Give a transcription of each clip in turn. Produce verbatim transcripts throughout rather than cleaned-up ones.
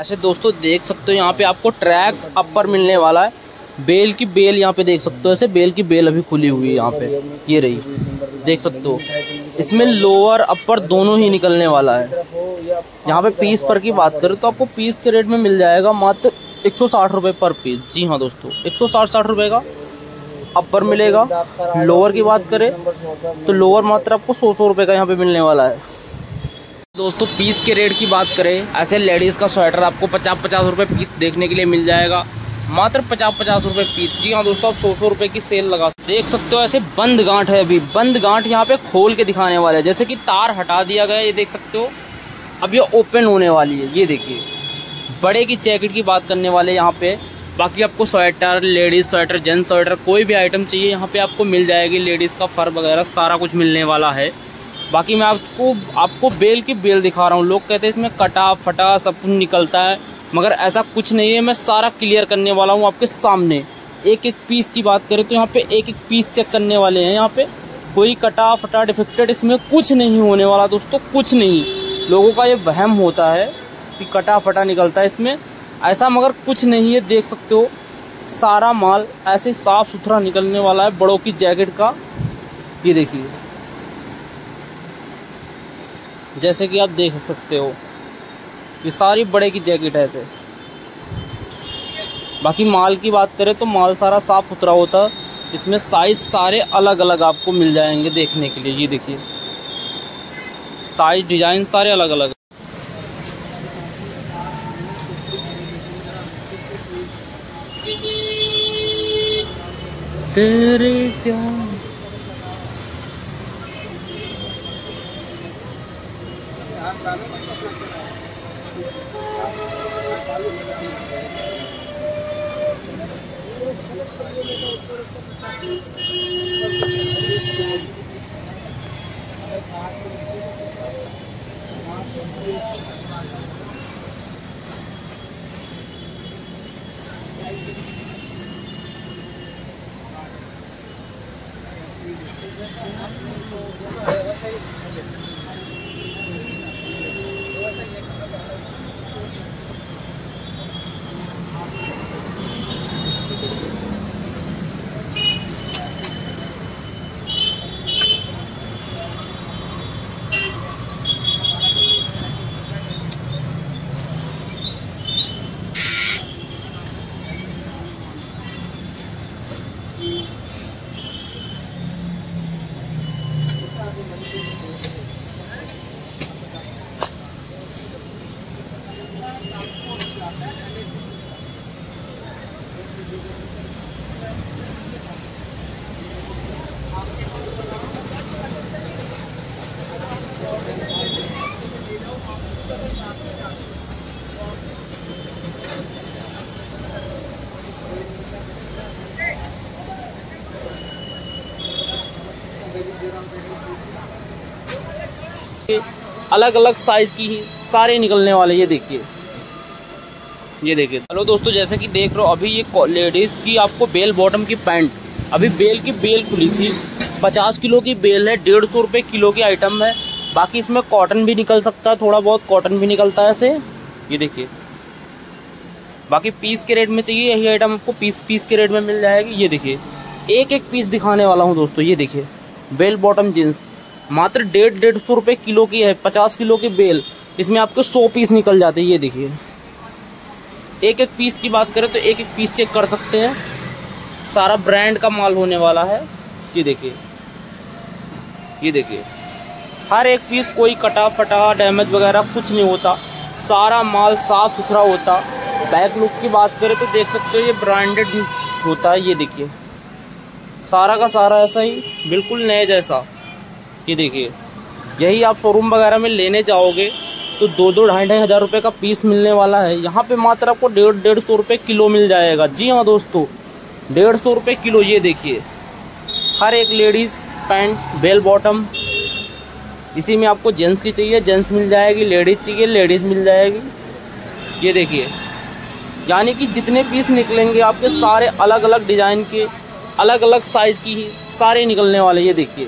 ऐसे दोस्तों देख सकते हो यहाँ पे आपको ट्रैक अपर मिलने वाला है। बेल की बेल यहाँ पे देख सकते हो, ऐसे बेल की बेल अभी खुली हुई है यहाँ पे, ये रही देख सकते हो। इसमें लोअर अपर दोनों ही निकलने वाला है। यहाँ पे पीस पर की बात करें तो आपको पीस के रेट में मिल जाएगा मात्र एक सौ साठ रुपये पर पीस। जी हाँ दोस्तों, एक सौ साठ साठ रुपये का अपर मिलेगा। लोअर की बात करें तो लोअर मात्र आपको सौ सौ रुपये का यहाँ पे मिलने वाला है। दोस्तों पीस के रेट की बात करें, ऐसे लेडीज़ का स्वेटर आपको पचास पचास रुपये पीस देखने के लिए मिल जाएगा, मात्र पचास पचास रुपये पीस। जी हाँ दोस्तों, आप सौ सौ रुपये की सेल लगा देख सकते हो। ऐसे बंद गांठ है, अभी बंद गांठ यहाँ पे खोल के दिखाने वाले हैं। जैसे कि तार हटा दिया गया, ये देख सकते हो। अब ये ओपन होने वाली है, ये देखिए। बड़े की जैकेट की बात करने वाले यहाँ पे। बाकी आपको sweater, ladies sweater, gents sweater, कोई भी आइटम चाहिए यहाँ पे आपको मिल जाएगी। लेडीज़ का फर वगैरह सारा कुछ मिलने वाला है। बाकी मैं आपको आपको बेल की बेल दिखा रहा हूँ। लोग कहते हैं इसमें कटा फटा सब कुछ निकलता है, मगर ऐसा कुछ नहीं है। मैं सारा क्लियर करने वाला हूँ आपके सामने। एक एक पीस की बात करें तो यहाँ पे एक एक पीस चेक करने वाले हैं। यहाँ पे कोई कटा फटा डिफेक्टेड इसमें कुछ नहीं होने वाला दोस्तों, कुछ नहीं। लोगों का ये वहम होता है कि कटा फटा निकलता है इसमें, ऐसा मगर कुछ नहीं है। देख सकते हो सारा माल ऐसे साफ सुथरा निकलने वाला है। बड़ों की जैकेट का ये देखिए, जैसे कि आप देख सकते हो ये सारी बड़े की जैकेट है ऐसे। बाकी माल की बात करें तो माल सारा साफ सुथरा होता है। इसमें साइज सारे अलग अलग आपको मिल जाएंगे देखने के लिए। ये देखिए साइज डिजाइन सारे अलग अलग। तेरे जान अलग अलग साइज की ही सारे निकलने वाले। ये देखिए, ये देखिए। हेलो दोस्तों, जैसे कि देख रहे हो अभी ये लेडीज़ की आपको बेल बॉटम की पैंट, अभी बेल की बेल खुली थी। पचास किलो की बेल है, डेढ़ सौ रुपये किलो की आइटम है। बाकी इसमें कॉटन भी निकल सकता है, थोड़ा बहुत कॉटन भी निकलता है ऐसे। ये देखिए। बाकी पीस के रेट में चाहिए यही आइटम आपको पीस पीस के रेट में मिल जाएगी। ये देखिए, एक एक पीस दिखाने वाला हूँ दोस्तों। ये देखिए बेल बॉटम जीन्स मात्र डेढ़ डेढ़ सौ रुपये किलो की है। पचास किलो की बेल, इसमें आपके सौ पीस निकल जाते हैं। ये देखिए, एक एक पीस की बात करें तो एक एक पीस चेक कर सकते हैं। सारा ब्रांड का माल होने वाला है। ये देखिए, ये देखिए, हर एक पीस कोई कटा फटा डैमेज वगैरह कुछ नहीं होता। सारा माल साफ सुथरा होता। बैक लुक की बात करें तो देख सकते हो ये ब्रांडेड होता है। ये देखिए सारा का सारा ऐसा ही बिल्कुल नए जैसा। ये देखिए, यही आप शोरूम वगैरह में लेने जाओगे तो दो दो ढाई ढाई हज़ार रुपये का पीस मिलने वाला है। यहाँ पे मात्र आपको डेढ़ डेढ़ सौ रुपये किलो मिल जाएगा। जी हाँ दोस्तों, डेढ़ सौ रुपये किलो। ये देखिए, हर एक लेडीज़ पैंट बेल बॉटम। इसी में आपको जेंट्स की चाहिए जेंट्स मिल जाएगी, लेडीज़ चाहिए लेडीज़ मिल जाएगी। ये देखिए, यानी कि जितने पीस निकलेंगे आपके सारे अलग अलग डिज़ाइन के, अलग अलग साइज़ की ही सारे निकलने वाले। ये देखिए,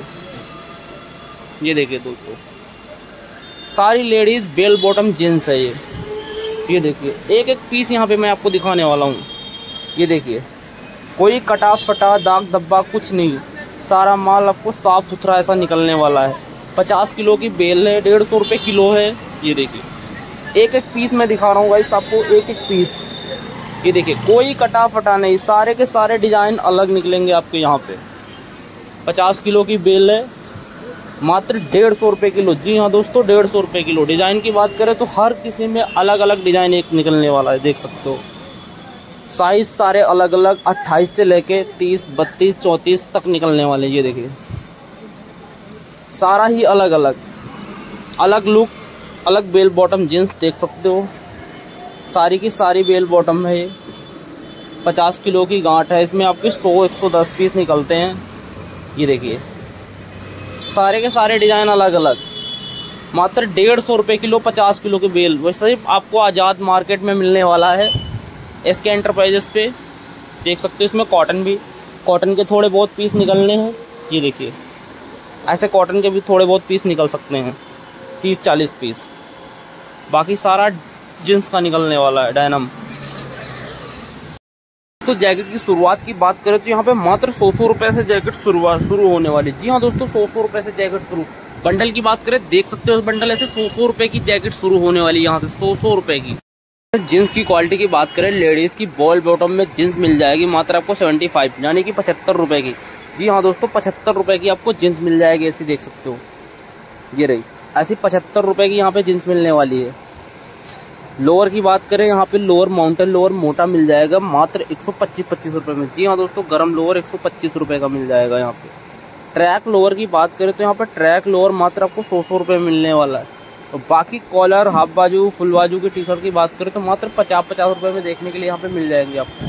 ये देखिए दोस्तों, सारी लेडीज़ बेल बॉटम जीन्स है ये। ये देखिए एक एक पीस यहाँ पे मैं आपको दिखाने वाला हूँ। ये देखिए कोई कटा फटा दाग धब्बा कुछ नहीं, सारा माल आपको साफ सुथरा ऐसा निकलने वाला है। पचास किलो की बेल है, डेढ़ सौ रुपये किलो है। ये देखिए एक एक पीस मैं दिखा रहा हूँ गाइस आपको, एक एक पीस। ये देखिए कोई कटा फटा नहीं, सारे के सारे डिज़ाइन अलग निकलेंगे आपके यहाँ पे। पचास किलो की बेल है, मात्र डेढ़ सौ रुपये किलो। जी हाँ दोस्तों, डेढ़ सौ रुपये किलो। डिज़ाइन की बात करें तो हर किसी में अलग अलग डिज़ाइन एक निकलने वाला है, देख सकते हो। साइज़ सारे अलग अलग, अट्ठाईस से लेके तीस, बत्तीस, चौंतीस तक निकलने वाले। ये देखिए सारा ही अलग अलग अलग लुक, अलग बेल बॉटम जीन्स देख सकते हो। सारी की सारी बेल बॉटम है। ये पचास किलो की गांठ है, इसमें आपके सौ एक सौ दस पीस निकलते हैं। ये देखिए सारे के सारे डिज़ाइन अलग अलग, मात्र डेढ़ सौ रुपये किलो पचास किलो की बेल। वैसे आपको आज़ाद मार्केट में मिलने वाला है, एस के एंटरप्राइजेस पे देख सकते हो। इसमें कॉटन भी, कॉटन के थोड़े बहुत पीस निकलने हैं। ये देखिए ऐसे कॉटन के भी थोड़े बहुत पीस निकल सकते हैं, तीस चालीस पीस। बाकी सारा जींस का निकलने वाला है, डायनम। तो जैकेट की शुरुआत की बात करें तो यहाँ पे मात्र सौ सौ रुपए से जैकेट शुरुआत शुरू होने वाली। जी हाँ दोस्तों, सौ सौ रुपए से जैकेट शुरू। बंडल की बात करें, देख सकते हो बंडल ऐसे सौ सौ रुपए की जैकेट शुरू होने वाली, यहाँ से सौ सौ रुपए की। जींस की क्वालिटी की बात करें, लेडीज की बॉल बॉटम में जींस मिल जाएगी मात्र आपको सेवेंटी फाइव यानी कि पचहत्तर रुपए की। जी हाँ दोस्तों, पचहत्तर रुपए की आपको जींस मिल जाएगी, ऐसी देख सकते हो। ये रही ऐसी पचहत्तर रुपए की यहाँ पे जींस मिलने वाली है। लोअर की बात करें, यहाँ पे लोअर माउंटेन लोअर मोटा मिल जाएगा मात्र एक सौ पच्चीस पच्चीस रुपए में। जी हाँ दोस्तों, गरम लोअर एक सौ पच्चीस रुपए का मिल जाएगा यहाँ पे। ट्रैक लोअर की बात करें तो यहाँ पे ट्रैक लोअर मात्र आपको सौ सौ रुपए मिलने वाला है। और बाकी कॉलर, हाफ बाजू, फुल बाजू की टी शर्ट की बात करें तो मात्र पचास पचास रुपए में देखने के लिए यहाँ पे मिल जाएंगे आपको।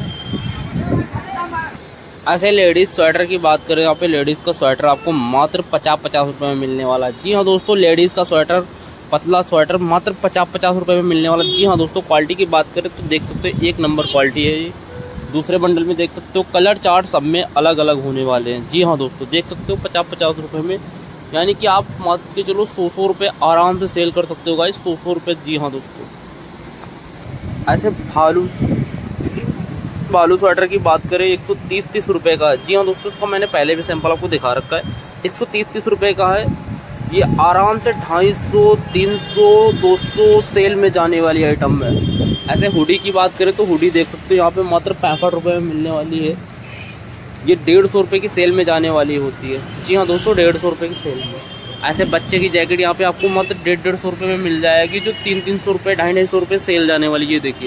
ऐसे लेडीज स्वेटर की बात करें, यहाँ पे लेडीज का स्वेटर आपको मात्र पचास पचास रुपए में मिलने वाला है। जी हाँ दोस्तों, लेडीज का स्वेटर, पतला स्वेटर मात्र पचास पचास रुपए में मिलने वाला। जी हाँ दोस्तों, क्वालिटी की बात करें तो देख सकते हो एक नंबर क्वालिटी है ये। दूसरे बंडल में देख सकते हो कलर चार्ट सब में अलग अलग होने वाले हैं। जी हाँ दोस्तों, देख सकते हो पचास पचास रुपए में, यानी कि आप मान के चलो सौ सौ रुपये आराम से सेल कर सकते हो गाइस, सौ सौ रुपये। जी हाँ दोस्तों, ऐसे भालू भालू स्वेटर की बात करें एक सौ तीस तीस रुपये का। जी हाँ दोस्तों, इसका मैंने पहले भी सैंपल आपको दिखा रखा है, एक सौ तीस तीस रुपये का है। ये आराम से ढाई सौ तीन सौ दो सौ सेल में जाने वाली आइटम है। ऐसे हुडी की बात करें तो हुडी देख सकते हो यहाँ पे मात्र पैंसठ रुपये में मिलने वाली है। ये डेढ़ सौ रुपये की सेल में जाने वाली होती है। जी हाँ दोस्तों, डेढ़ सौ रुपये की सेल में। ऐसे बच्चे की जैकेट यहाँ पे आपको मात्र डेढ़ डेढ़ सौ रुपये में मिल जाएगी, जो तीन तीन सौ रुपये ढाई ढाई सौ रुपये सेल जाने वाली, ये देखिए।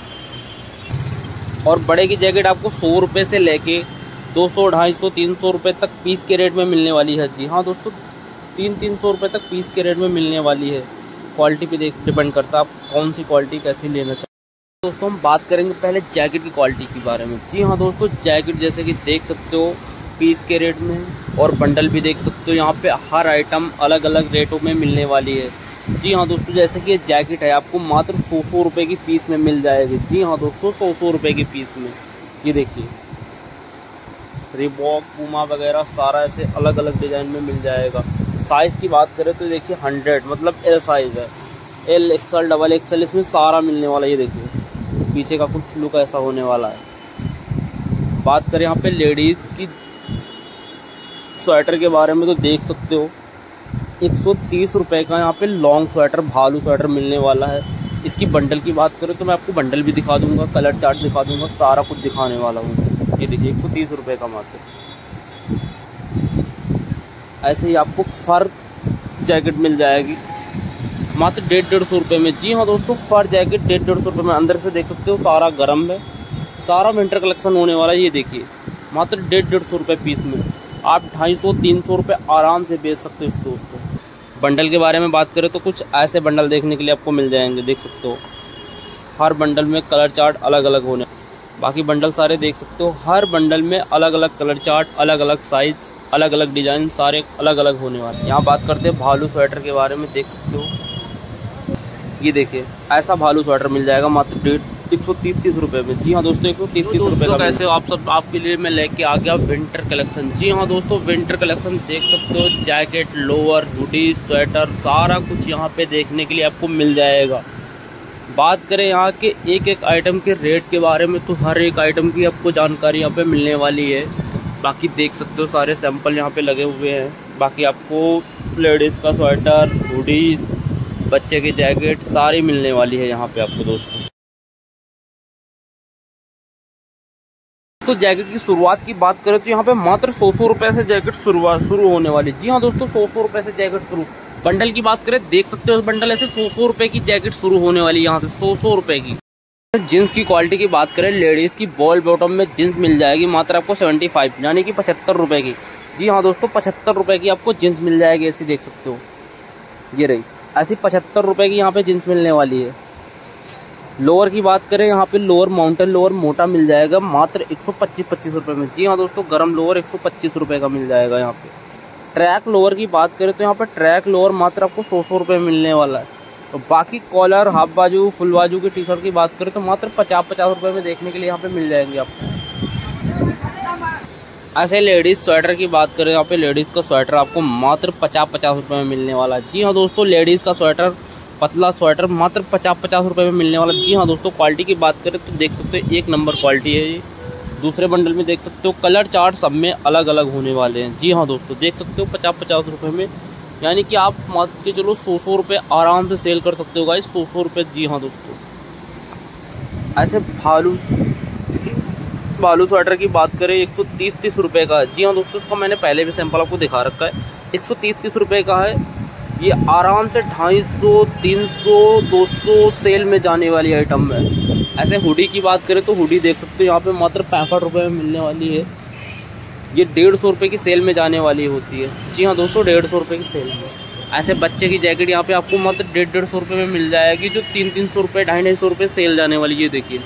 और बड़े की जैकेट आपको सौ रुपये से लेके दो सौ ढाई सौ तीन सौ रुपये तक पीस के रेट में मिलने वाली है। जी हाँ दोस्तों, तीन तीन सौ रुपये तक पीस के रेट में मिलने वाली है। क्वालिटी पे देख डिपेंड करता है आप कौन सी क्वालिटी कैसी लेना चाहते हैं। दोस्तों हम बात करेंगे पहले जैकेट की क्वालिटी के बारे में। जी हाँ दोस्तों, जैकेट जैसे कि देख सकते हो पीस के रेट में, और बंडल भी देख सकते हो यहाँ पे हर आइटम अलग अलग रेटों में मिलने वाली है। जी हाँ दोस्तों, जैसे कि ये जैकेट है आपको मात्र सौ सौ रुपये की पीस में मिल जाएगी। जी हाँ दोस्तों, सौ सौ रुपये की पीस में। ये देखिए रिबॉक, पूमा वगैरह सारा ऐसे अलग अलग डिज़ाइन में मिल जाएगा। साइज़ की बात करें तो देखिए हंड्रेड मतलब एल साइज़ है, एल एक्सएल डबल एक्सएल इसमें सारा मिलने वाला। ये देखिए पीछे का कुछ लुक ऐसा होने वाला है। बात करें यहाँ पे लेडीज़ की स्वेटर के बारे में तो देख सकते हो एक सौ तीस रुपये का यहाँ पे लॉन्ग स्वेटर, भालू स्वेटर मिलने वाला है। इसकी बंडल की बात करें तो मैं आपको बंडल भी दिखा दूंगा, कलर चार्ट दिखा दूंगा, सारा कुछ दिखाने वाला हूँ। ये देखिए एक सौ तीस रुपये का मात्र। ऐसे ही आपको फर जैकेट मिल जाएगी मात्र डेढ़ डेढ़ सौ रुपये में। जी हाँ दोस्तों, फर जैकेट डेढ़ डेढ़ सौ रुपये में। अंदर से देख सकते हो सारा गर्म है, सारा विंटर कलेक्शन होने वाला है। ये देखिए मात्र डेढ़ डेढ़ सौ रुपये पीस में आप ढाई सौ तीन सौ रुपये आराम से बेच सकते हो इसको दोस्तों। बंडल के बारे में बात करें तो कुछ ऐसे बंडल देखने के लिए आपको मिल जाएंगे, देख सकते हो हर बंडल में कलर चार्ट अलग अलग होने। बाकी बंडल सारे देख सकते हो, हर बंडल में अलग अलग कलर चार्ट, अलग अलग साइज़, अलग अलग डिज़ाइन, सारे अलग अलग होने वाले। यहाँ बात करते हैं भालू स्वेटर के बारे में, देख सकते हो ये देखिए ऐसा भालू स्वेटर मिल जाएगा मात्र डेढ़ एक सौ तीस तीस रुपये में। जी हाँ दोस्तों, एक सौ तीस तीस रुपये का। कैसे आप सब आपके लिए मैं लेके आ गया विंटर कलेक्शन। जी हाँ दोस्तों, विंटर कलेक्शन देख सकते हो, जैकेट, लोअर, हुडी, स्वेटर सारा कुछ यहाँ पे देखने के लिए आपको मिल जाएगा। बात करें यहाँ के एक एक आइटम के रेट के बारे में तो हर एक आइटम की आपको जानकारी यहाँ पे मिलने वाली है। बाकी देख सकते हो सारे सैंपल यहाँ पे लगे हुए हैं। बाकी आपको लेडीज़ का स्वेटर, हुडीज़, बच्चे की जैकेट सारी मिलने वाली है यहाँ पे आपको दोस्तों। तो जैकेट की शुरुआत की बात करें तो यहाँ पे मात्र सौ सौ रुपये से जैकेट शुरुआत शुरू होने वाली। जी हाँ दोस्तों, सौ सौ रुपये से जैकेट शुरू। बंडल की बात करें, देख सकते हो बंडल ऐसे सौ सौ रुपये की जैकेट शुरू होने वाली यहाँ से, सौ सौ रुपये की। जीन्स की क्वालिटी की बात करें, लेडीज़ की बॉल बॉटम में जीन्स मिल जाएगी मात्र आपको सेवेंटी फाइव यानी कि पचहत्तर रुपये की। जी हाँ दोस्तों, पचहत्तर रुपये की आपको जीन्स मिल जाएगी। ऐसी देख सकते हो, ये रही ऐसी पचहत्तर रुपये की यहाँ पे जीन्स मिलने वाली है। लोअर की बात करें, यहाँ पे लोअर माउंटेन लोअर मोटा मिल जाएगा मात्र एक सौ पच्चीस पच्चीस रुपये में। जी हाँ दोस्तों, गरम लोअर एक सौ पच्चीस रुपये का मिल जाएगा यहाँ पे। ट्रैक लोअर की बात करें तो यहाँ पे ट्रैक लोअर मात्र आपको सौ सौ रुपये मिलने वाला है। तो बाकी कॉलर, हाफ बाजू, फुल बाजू की टी शर्ट की बात करें तो मात्र पचास पचास रुपये में देखने के लिए यहाँ पे मिल जाएंगे आपको। ऐसे लेडीज़ स्वेटर की बात करें, यहाँ पे लेडीज़ का स्वेटर आपको मात्र पचास पचास रुपये में मिलने वाला है। जी हाँ दोस्तों, लेडीज़ का स्वेटर, पतला स्वेटर मात्र पचास पचास रुपये में मिलने वाला। जी हाँ दोस्तों, क्वालिटी की बात करें तो देख सकते हो एक नंबर क्वालिटी है ये। दूसरे बंडल में देख सकते हो कलर चार्ट सब में अलग अलग होने वाले हैं। जी हाँ दोस्तों, देख सकते हो पचास पचास रुपये में, यानी कि आप मान के चलो सौ सौ रुपये आराम से सेल कर सकते हो गाइस, सौ सौ रुपये। जी हाँ दोस्तों, ऐसे भालू भालू स्वेटर की बात करें एक सौ तीस तीस रुपये का। जी हाँ दोस्तों, इसका मैंने पहले भी सैंपल आपको दिखा रखा है। एक सौ तीस तीस रुपये का है ये, आराम से ढाई सौ तीन सौ दो सौ सेल में जाने वाली आइटम है। ऐसे हुडी की बात करें तो हुडी देख सकते हो यहाँ पे मात्र पैंसठ रुपये में मिलने वाली है। ये डेढ़ सौ रुपये की सेल में जाने वाली होती है। जी हाँ दोस्तों, डेढ़ सौ रुपये की सेल में। ऐसे बच्चे की जैकेट यहाँ पे आपको मात्र डेढ़ डेढ़ सौ रुपये में मिल जाएगी, जो तीन तीन सौ रुपये ढाई ढाई सौ रुपये सेल जाने वाली है, ये देखिए।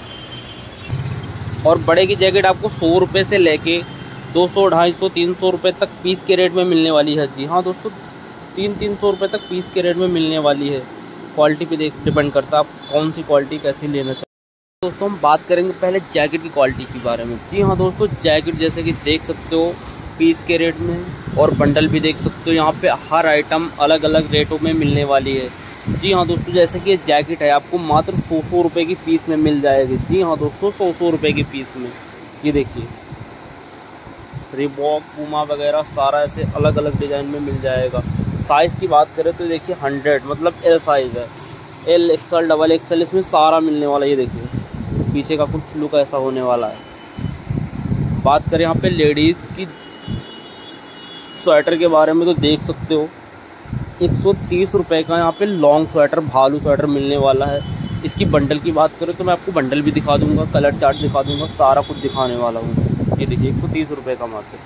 और बड़े की जैकेट आपको सौ रुपये से लेके दो सौ ढाई सौ तीन सौ रुपये तक पीस के रेट में मिलने वाली है। जी हाँ दोस्तों, तीन तीन सौ रुपये तक पीस के रेट में मिलने वाली है। क्वालिटी पे देख डिपेंड करता है आप कौन सी क्वालिटी कैसी लेना चाहते हैं। दोस्तों हम बात करेंगे पहले जैकेट की क्वालिटी के बारे में। जी हाँ दोस्तों, जैकेट जैसे कि देख सकते हो पीस के रेट में, और बंडल भी देख सकते हो यहाँ पे हर आइटम अलग अलग रेटों में मिलने वाली है। जी हाँ दोस्तों, जैसे कि ये जैकेट है आपको मात्र सौ सौ रुपये की पीस में मिल जाएगी। जी हाँ दोस्तों, सौ सौ रुपये की पीस में। ये देखिए रिबॉक, पूमा वगैरह सारा ऐसे अलग अलग डिज़ाइन में मिल जाएगा। साइज़ की बात करें तो देखिए हंड्रेड मतलब एल साइज़ है, एल एक्सएल डबल एक्सएल इसमें सारा मिलने वाला है। ये देखिए पीछे का कुछ लुक ऐसा होने वाला है। बात करें यहाँ पे लेडीज़ की स्वेटर के बारे में तो देख सकते हो एक सौ तीस रुपये का यहाँ पे लॉन्ग स्वेटर, भालू स्वेटर मिलने वाला है। इसकी बंडल की बात करें तो मैं आपको बंडल भी दिखा दूंगा, कलर चार्ट दिखा दूंगा, सारा कुछ दिखाने वाला हूँ। ये देखिए एक सौ तीस रुपये का मात्र।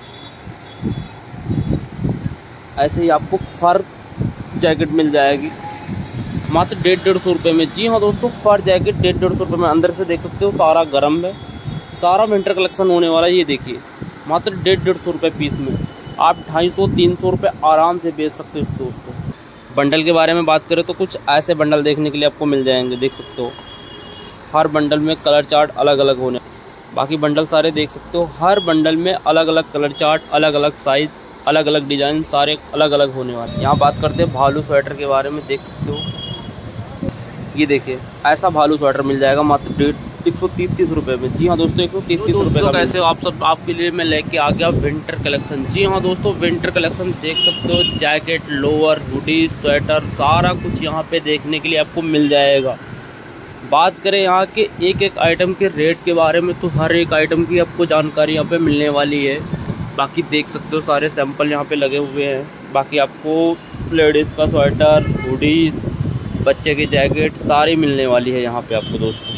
ऐसे ही आपको फर जैकेट मिल जाएगी मात्र डेढ़ डेढ़ सौ रुपये में। जी हाँ दोस्तों, फर जैकेट डेढ़ डेढ़ सौ रुपये में। अंदर से देख सकते हो सारा गर्म है, सारा विंटर कलेक्शन होने वाला है। ये देखिए मात्र डेढ़ डेढ़ सौ रुपये पीस में आप ढाई सौ तीन सौ रुपये आराम से बेच सकते हो इस दोस्तों। बंडल के बारे में बात करें तो कुछ ऐसे बंडल देखने के लिए आपको मिल जाएंगे, देख सकते हो हर बंडल में कलर चार्ट अलग अलग होने। बाकी बंडल सारे देख सकते हो हर बंडल में अलग अलग कलर चार्ट, अलग अलग साइज़, अलग अलग डिज़ाइन सारे अलग अलग होने वाले हैं। यहाँ बात करते हैं भालू स्वेटर के बारे में, देख सकते हो ये देखिए ऐसा भालू स्वेटर मिल जाएगा मात्र डेढ़ एक सौ तीस तीस रुपये में। जी हाँ दोस्तों, एक सौ तीस तीस रुपये का। कैसे आप सब आपके लिए मैं लेके आ गया विंटर कलेक्शन। जी हाँ दोस्तों, विंटर कलेक्शन देख सकते हो, जैकेट, लोअर, हुडी, स्वेटर सारा कुछ यहाँ पे देखने के लिए आपको मिल जाएगा। बात करें यहाँ के एक एक आइटम के रेट के बारे में तो हर एक आइटम की आपको जानकारी यहाँ पे मिलने वाली है। बाकी देख सकते हो सारे सैंपल यहाँ पे लगे हुए हैं। बाकी आपको लेडीज़ का स्वेटर, हुडीज़, बच्चे की जैकेट सारी मिलने वाली है यहाँ पे आपको दोस्तों।